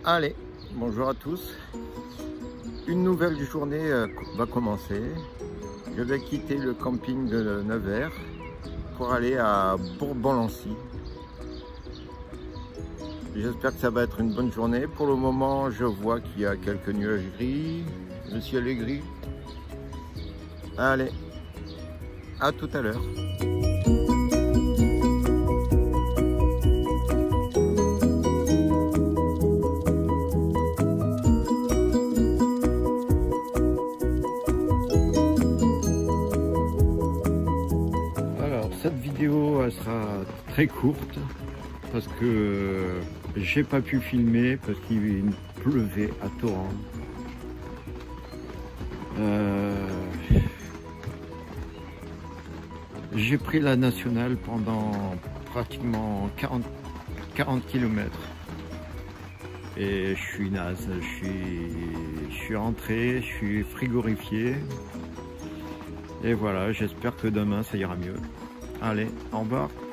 Allez, bonjour à tous. Une nouvelle journée va commencer. Je vais quitter le camping de Nevers pour aller à Bourbon-Lancy. J'espère que ça va être une bonne journée. Pour le moment, je vois qu'il y a quelques nuages gris. Le ciel est gris. Allez, à tout à l'heure. Cette vidéo elle sera très courte parce que j'ai pas pu filmer parce qu'il pleuvait à torrent. J'ai pris la nationale pendant pratiquement 40 km et je suis naze, je suis rentré, je suis frigorifié et voilà, j'espère que demain ça ira mieux. Allez, au revoir.